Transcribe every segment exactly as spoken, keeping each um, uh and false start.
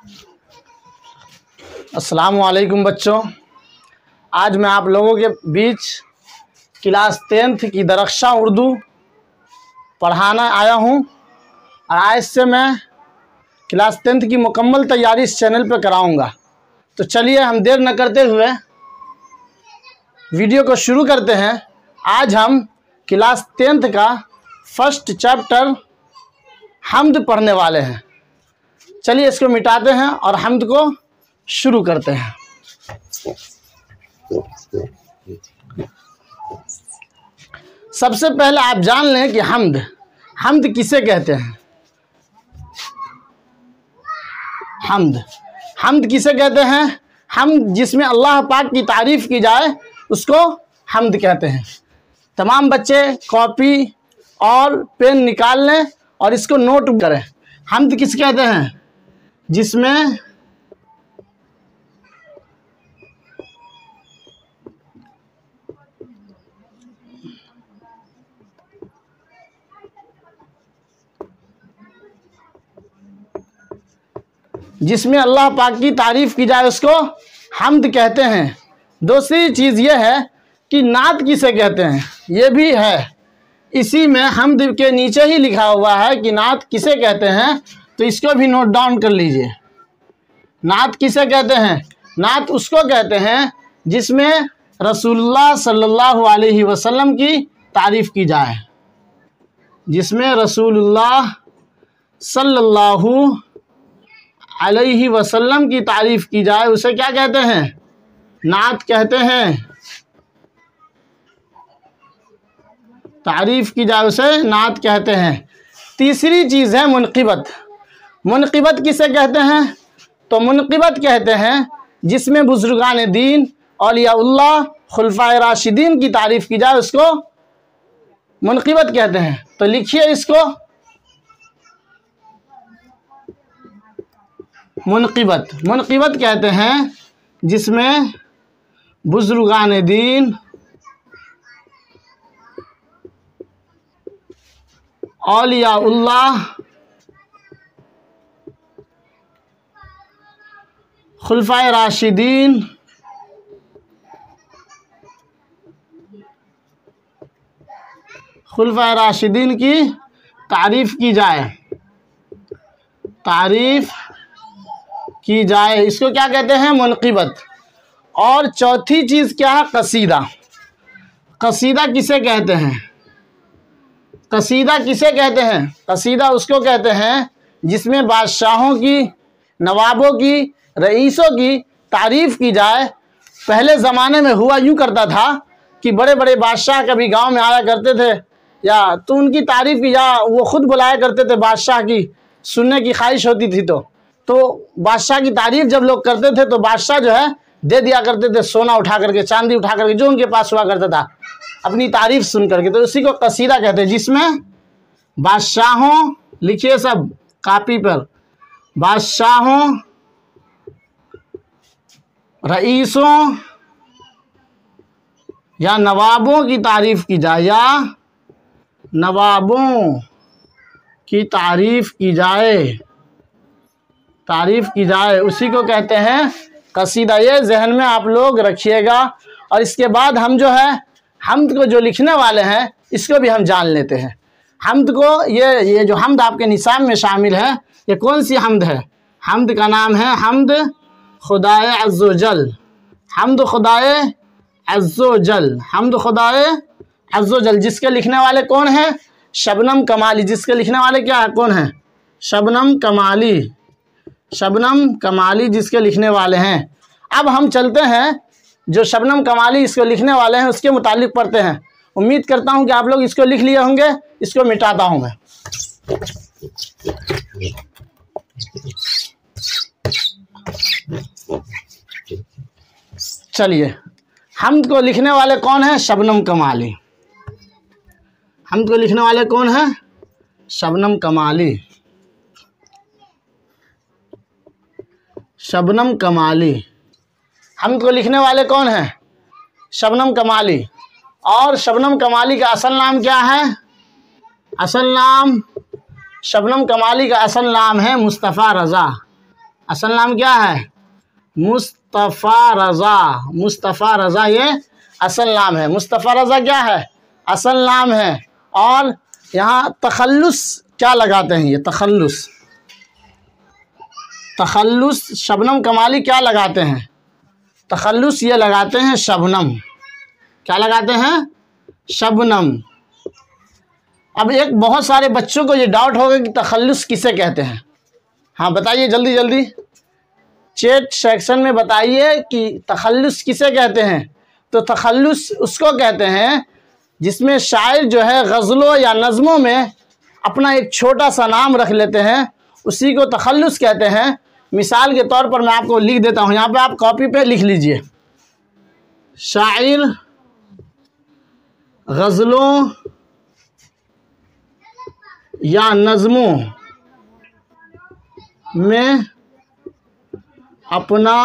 अस्सलाम वालेकुम बच्चों, आज मैं आप लोगों के बीच क्लास टेंथ की दरख्शां उर्दू पढ़ाना आया हूं और आज से मैं क्लास टेंथ की मुकम्मल तैयारी इस चैनल पर कराऊंगा। तो चलिए हम देर न करते हुए वीडियो को शुरू करते हैं। आज हम क्लास टेंथ का फर्स्ट चैप्टर हम्द पढ़ने वाले हैं। चलिए इसको मिटाते हैं और हम्द को शुरू करते हैं। सबसे पहले आप जान लें कि हम्द हम्द किसे कहते हैं। हम्द हम्द किसे कहते हैं? हम्द जिसमें अल्लाह पाक की तारीफ़ की जाए उसको हम्द कहते हैं। तमाम बच्चे कॉपी और पेन निकाल लें और इसको नोट करें। हम्द किसे कहते हैं? जिसमें जिसमें अल्लाह पाक की तारीफ़ की जाए उसको हम्द कहते हैं। दूसरी चीज़ ये है कि नात किसे कहते हैं, ये भी है। इसी में हम्द के नीचे ही लिखा हुआ है कि नात किसे कहते हैं, तो इसको भी नोट डाउन कर लीजिए। नात किसे कहते हैं? नात उसको कहते हैं जिसमें रसूलुल्लाह सल्लल्लाहु अलैहि वसल्लम की तारीफ़ की जाए। जिसमें रसूलुल्लाह सल्लल्लाहु अलैहि वसल्लम की तारीफ़ की जाए उसे क्या कहते हैं? नात कहते हैं। तारीफ़ की जाए उसे नात कहते हैं। तीसरी चीज़ है मुनक़िबत। मुनक़िबत किसे कहते हैं? तो मुनक़िबत कहते हैं जिसमें बुज़ुर्गान दीन औलियाउल्लाह खुलफ़ाए राशिदीन की तारीफ़ की जाए उसको मुनक़िबत कहते हैं। तो लिखिए इसको, मुनक़िबत मुनक़िबत कहते हैं जिसमें बुज़ुर्गान दीन औलियाउल्लाह खुलफ़ाए राशिदीन खुलफ़ाए राशिदीन की तारीफ़ की जाए तारीफ़ की जाए इसको क्या कहते हैं? मुनक़िबत। और चौथी चीज़ क्या है? कसीदा। कसीदा किसे कहते हैं? कसीदा किसे कहते हैं? कसीदा उसको कहते हैं जिसमें बादशाहों की, नवाबों की, रईसों की तारीफ़ की जाए। पहले ज़माने में हुआ यूँ करता था कि बड़े बड़े बादशाह कभी गांव में आया करते थे या तो उनकी तारीफ़ की या वो ख़ुद बुलाया करते थे। बादशाह की सुनने की ख्वाहिश होती थी तो तो बादशाह की तारीफ़ जब लोग करते थे तो बादशाह जो है दे दिया करते थे सोना उठा करके, चांदी उठा करके, जो उनके पास हुआ करता था अपनी तारीफ़ सुन करके। तो उसी को कसीदा कहते हैं जिसमें बादशाहों, लिखिए सब कापी पर, बादशाहों, रईसों या नवाबों की तारीफ़ की जाए या नवाबों की तारीफ़ की जाए तारीफ़ की जाए उसी को कहते हैं कसीदा। ये जहन में आप लोग रखिएगा। और इसके बाद हम जो है हम्द को जो लिखने वाले हैं इसको भी हम जान लेते हैं। हम्द को ये ये जो हम्द आपके निसाब में शामिल है ये कौन सी हम्द है? हम्द का नाम है हम्द खुदाए अज़्ज़ोजल। हम्द खुदाए अज़्ज़ोजल हम्द खुदाए अज़्ज़ोजल जिसके लिखने वाले कौन हैं? शबनम कमाली। जिसके लिखने वाले क्या है? कौन है? शबनम कमाली। शबनम कमाली जिसके लिखने वाले हैं। अब हम चलते हैं जो शबनम कमाली इसको लिखने वाले हैं उसके मुतालिक पढ़ते हैं। उम्मीद करता हूं कि आप लोग इसको लिख लिए होंगे। इसको मिटाता हूं मैं। चलिए, हम्द को लिखने वाले कौन हैं? शबनम कमाली। हम्द को लिखने वाले कौन हैं? शबनम कमाली। शबनम कमाली। हम्द को लिखने वाले कौन हैं? शबनम कमाली। और शबनम कमाली का असल नाम क्या है? असल नाम शबनम कमाली का असल नाम है मुस्तफ़ा रज़ा। असल नाम क्या है? मुस्तफ़ा रज़ा। मुस्तफ़ा रज़ा ये असल नाम है। मुस्तफ़ा रज़ा क्या है? असल नाम है। और यहाँ तखल्लुस क्या लगाते हैं? ये तखल्लुस, तखल्लुस शबनम कमाली क्या लगाते हैं? तखल्लुस ये लगाते हैं शबनम। क्या लगाते हैं? शबनम। अब एक बहुत सारे बच्चों को ये डाउट होगा कि तखल्लुस किसे कहते हैं। हाँ बताइए जल्दी जल्दी, चैट सेक्शन में बताइए कि तखल्लुस किसे कहते हैं। तो तखल्लुस उसको कहते हैं जिसमें शायर जो है गज़लों या नज़मों में अपना एक छोटा सा नाम रख लेते हैं, उसी को तखल्लुस कहते हैं। मिसाल के तौर पर मैं आपको लिख देता हूँ, यहाँ पे आप कॉपी पे लिख लीजिए। शायर गज़लों या नज़मों में अपना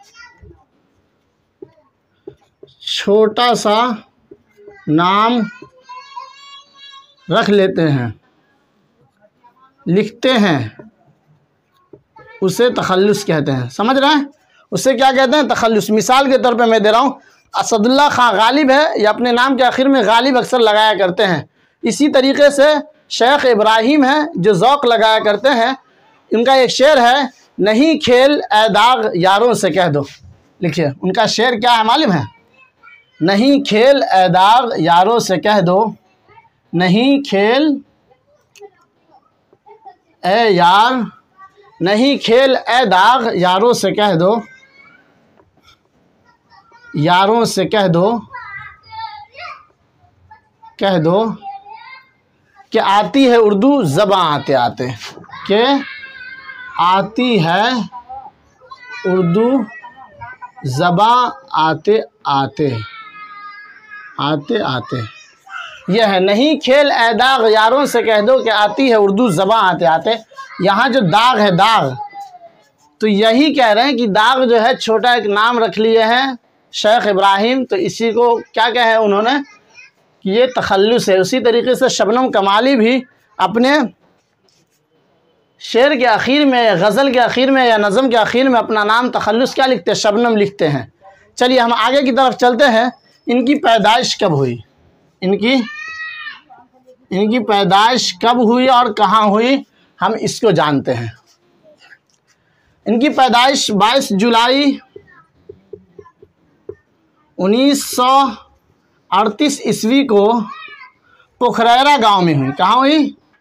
छोटा सा नाम रख लेते हैं, लिखते हैं, उसे तखल्लुस कहते हैं। समझ रहे हैं? उसे क्या कहते हैं? तखल्लुस। मिसाल के तौर पे मैं दे रहा हूँ, असदुल्ला खां गालिब है, ये अपने नाम के आखिर में गालिब अक्सर लगाया करते हैं। इसी तरीके से शेख इब्राहिम है जो ज़ौक़ लगाया करते हैं। उनका एक शेर है, नहीं खेल ए दाग यारों से कह दो। लिखिए उनका शेर क्या है मालूम है? नहीं खेल ए दाग यारों से कह दो, नहीं खेल ए यार, नहीं खेल ए दाग यारों से कह दो, यारों से कह दो, कह दो कि आती है उर्दू ज़बां आते आते, कि आती है उर्दू ज़बां आते आते, आते आते। यह है नहीं खेल ए दाग यारों से कह दो कि आती है उर्दू ज़बां आते आते। यहाँ जो दाग है, दाग, तो यही कह रहे हैं कि दाग जो है छोटा एक नाम रख लिए हैं शेख इब्राहिम, तो इसी को क्या कहे उन्होंने कि ये तखल्लुस है। उसी तरीके से शबनम कमाली भी अपने शेर के आखिर में, गज़ल के आखिर में या नज़म के आखिर में अपना नाम तखल्लुस क्या लिखते हैं? शबनम लिखते हैं। चलिए हम आगे की तरफ चलते हैं। इनकी पैदाइश कब हुई? इनकी इनकी पैदाइश कब हुई और कहाँ हुई, हम इसको जानते हैं। इनकी पैदाइश बाईस जुलाई उन्नीस सौ अड़तीस ईस्वी को पोखरैरा गांव में हुई। कहाँ हुई?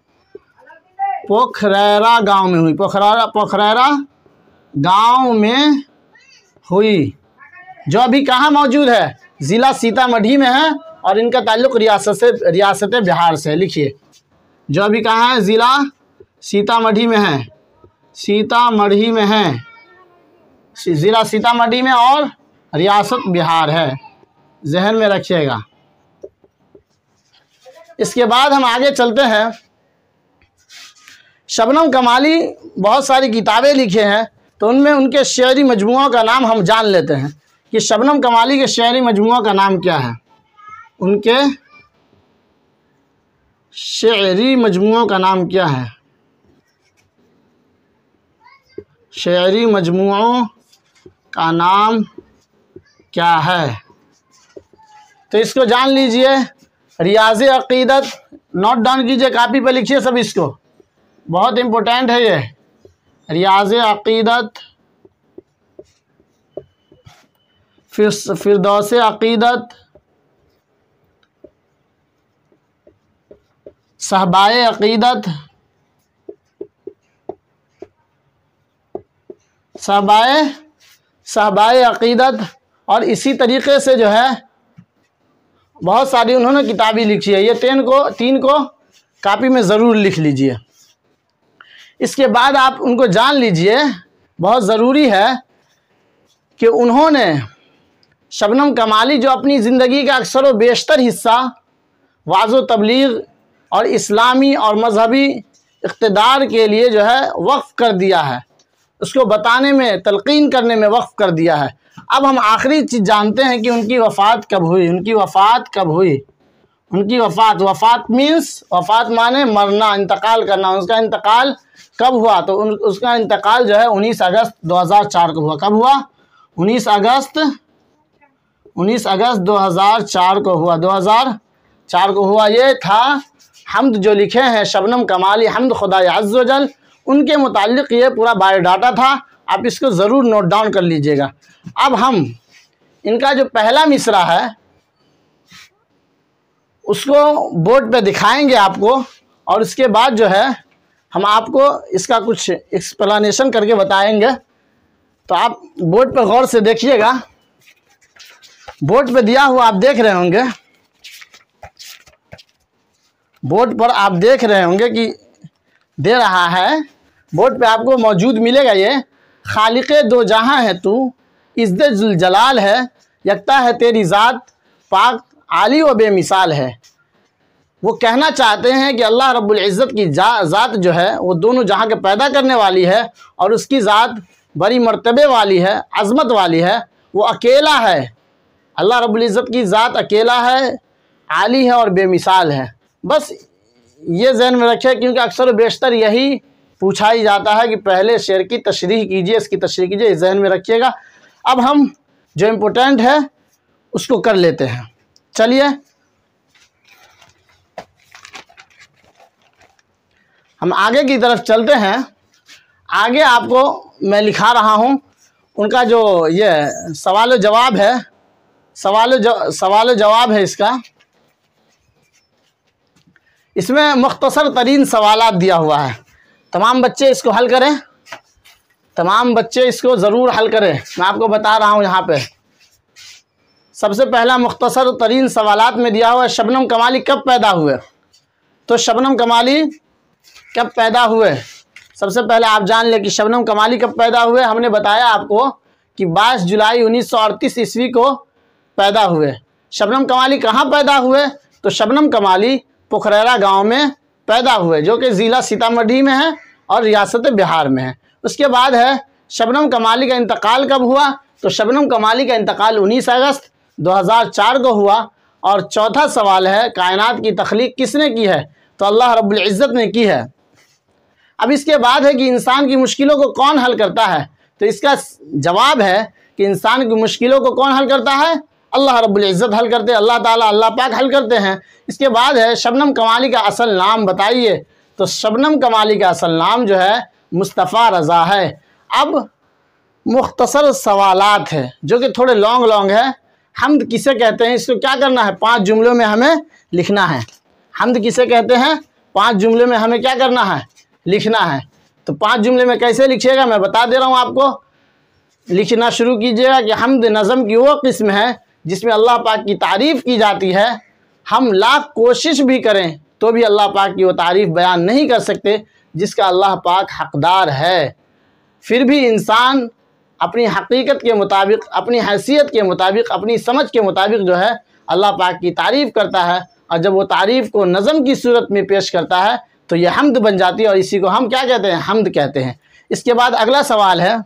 पोखरैरा गांव में हुई। पोखरैरा पोखरैरा गांव में हुई, जो अभी कहाँ मौजूद है? ज़िला सीतामढ़ी में है और इनका ताल्लुक़ रियासत से रियासत बिहार से। लिखिए जो अभी कहाँ है? ज़िला सीतामढ़ी में है, सीतामढ़ी में है, ज़िला सीतामढ़ी में और रियासत बिहार है, जहन में रखिएगा। इसके बाद हम आगे चलते हैं। शबनम कमाली बहुत सारी किताबें लिखे हैं, तो उनमें उनके शेरी मजमुओं का नाम हम जान लेते हैं कि शबनम कमाली के शेरी मजमुओं का नाम क्या है। उनके शेरी मजमुओं का नाम क्या है? शेरी मजमुओं का नाम क्या है? तो इसको जान लीजिए। रियाज़े अक़ीदत, नोट डाउन कीजिए, कापी पर लिखिए सब, इसको बहुत इम्पोर्टेंट है ये। रियाज़े अक़ीदत, फिर फिरदौसे अक़ीदत, सहबाए अक़ीदत, सहबाए सहबाए अक़ीदत, और इसी तरीके से जो है बहुत सारी उन्होंने किताबें लिखी है। ये तीन को तीन को कापी में ज़रूर लिख लीजिए। इसके बाद आप उनको जान लीजिए, बहुत ज़रूरी है कि उन्होंने शबनम कमाली जो अपनी ज़िंदगी का अक्सर व बेशतर हिस्सा वाज़ो तबलीग और इस्लामी और मजहबी इक़्तिदार के लिए जो है वक्फ़ कर दिया है, उसको बताने में, तलक़ीन करने में वक्फ़ कर दिया है। अब हम आखिरी चीज़ जानते हैं कि उनकी वफ़ात कब हुई। उनकी वफ़ात कब हुई? उनकी वफ़ात, वफ़ात मीन्स वफ़ात माने मरना, इंतकाल करना। उसका इंतकाल कब हुआ? तो उन उसका इंतकाल जो है उन्नीस अगस्त दो हज़ार चार को हुआ। कब हुआ? उन्नीस अगस्त उन्नीस अगस्त दो हज़ार चार को हुआ। दो हज़ार चार को हुआ। ये था हम्द जो लिखे हैं शबनम कमाली हम्द खुदा अज़्ज़ व जल, उनके मुताल्लिक़ ये पूरा बायोडाटा था। आप इसको ज़रूर नोट डाउन कर लीजिएगा। अब हम इनका जो पहला मिसरा है उसको बोर्ड पे दिखाएंगे आपको, और उसके बाद जो है हम आपको इसका कुछ एक्सप्लेनेशन करके बताएंगे। तो आप बोर्ड पर गौर से देखिएगा। बोर्ड पे दिया हुआ आप देख रहे होंगे, बोर्ड पर आप देख रहे होंगे कि दे रहा है, बोर्ड पे आपको मौजूद मिलेगा ये, खालिक़े दो जहां है तू, इज़्ज़त जुल जलाल है, यकता है तेरी ज़ात, पाक आली व बेमिसाल है। वो कहना चाहते हैं कि अल्लाह रब्बुल इज़्ज़त की ज़ात जो है वो दोनों जहां के पैदा करने वाली है, और उसकी ज़ात बड़ी मर्तबे वाली है, अज़मत वाली है। वो अकेला है, अल्लाह रब्बुल इज़्ज़त की ज़ात अकेला है, आली है और बेमिसाल है। बस ये ज़हन में रखें, क्योंकि अक्सर बेशतर यही पूछा ही जाता है कि पहले शेर की तशरीह कीजिए, इसकी तशरीह कीजिए, इस ज़हन में रखिएगा। अब हम जो इम्पोर्टेंट है उसको कर लेते हैं। चलिए हम आगे की तरफ चलते हैं। आगे आपको मैं लिखा रहा हूँ उनका जो ये सवाल जवाब है, सवाल जो सवाल जवाब है इसका, इसमें मुख्तसर तरीन सवालात दिया हुआ है। तमाम बच्चे इसको हल करें, तमाम बच्चे इसको ज़रूर हल करें। मैं आपको बता रहा हूँ यहाँ पे सबसे पहला मुख्तसर तरीन सवालात में दिया हुआ है, शबनम कमाली कब पैदा हुए? तो शबनम कमाली कब पैदा हुए, सबसे पहले आप जान लें कि शबनम कमाली कब पैदा हुए। हमने बताया आपको कि बाईस जुलाई उन्नीस सौ अड़तीस ईस्वी को पैदा हुए। शबनम कमाली कहाँ पैदा हुए? तो शबनम कमाली पोखरेरा गांव में पैदा हुए, जो कि ज़िला सीतामढ़ी में है और रियासत बिहार में है। उसके बाद है शबनम कमाली का इंतकाल कब हुआ? तो शबनम कमाली का इंतकाल उन्नीस अगस्त दो हज़ार चार को हुआ। और चौथा सवाल है, कायनात की तख्लीक किसने की है? तो अल्लाह रब्बुल इज़्ज़त ने की है। अब इसके बाद है कि इंसान की मुश्किलों को कौन हल करता है? तो इसका जवाब है कि इंसान की मुश्किलों को कौन हल करता है? अल्लाह रब्बुल इज़्ज़त हल करते हैं, अल्लाह ताला अल्लाह पाक हल करते हैं। इसके बाद है शबनम कमाली का असल नाम बताइए। तो शबनम कमाली का असल नाम जो है मुस्तफ़ा रज़ा है। अब मुख्तसर सवालात है जो कि थोड़े लॉन्ग लॉन्ग है। हम्द किसे कहते हैं? इसको क्या करना है? पाँच जुमलों में हमें लिखना है। हम्द किसे कहते हैं? पाँच जुमले में हमें क्या करना है? लिखना है। तो पाँच जुमले में कैसे लिखिएगा मैं बता दे रहा हूँ आपको। लिखना शुरू कीजिएगा कि हम्द नज़म की वो किस्म है जिसमें अल्लाह पाक की तारीफ़ की जाती है। हम लाख कोशिश भी करें तो भी अल्लाह पाक की वो तारीफ़ बयान नहीं कर सकते जिसका अल्लाह पाक हक़दार है। फिर भी इंसान अपनी हकीकत के मुताबिक, अपनी हैसियत के मुताबिक, अपनी समझ के मुताबिक जो है अल्लाह पाक की तारीफ़ करता है, और जब वो तारीफ़ को नज़म की सूरत में पेश करता है तो ये हम्द बन जाती है, और इसी को हम क्या कहते हैं? हम्द कहते हैं। इसके बाद अगला सवाल है,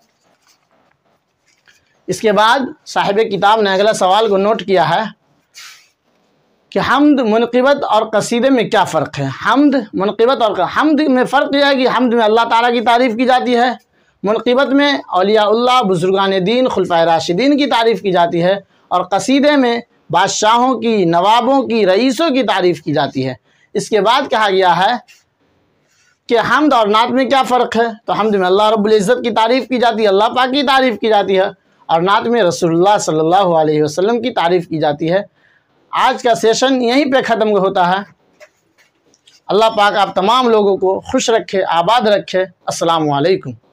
इसके बाद साहिब किताब ने अगला सवाल को नोट किया है कि हम्द, मुनक़िबत और कसीदे में क्या फ़र्क है? हम्द, मुनक़िबत और हम्द में फ़र्क यह है कि हम्द में अल्लाह ताला की तारीफ़ की जाती है, मुनक़िबत में औलियाउल्लाह, बुज़ुर्गान दीन, खुलफ़ाए राशिदीन की तारीफ़ की जाती है, और कसीदे में बादशाहों की, नवाबों की, रईसों की तारीफ़ की जाती है। इसके बाद कहा गया है कि हम्द और नात में क्या फ़र्क है? तो हम्द में अल्लाह रब्बुल इज़्ज़त की तारीफ़ की जाती है, अल्लाह पाक की तारीफ़ की जाती है, और नात में रसूलुल्लाह सल्लल्लाहु अलैहि वसल्लम की तारीफ़ की जाती है। आज का सेशन यहीं पे ख़त्म होता है। अल्लाह पाक आप तमाम लोगों को खुश रखे, आबाद रखे। अस्सलामु अलैकुम।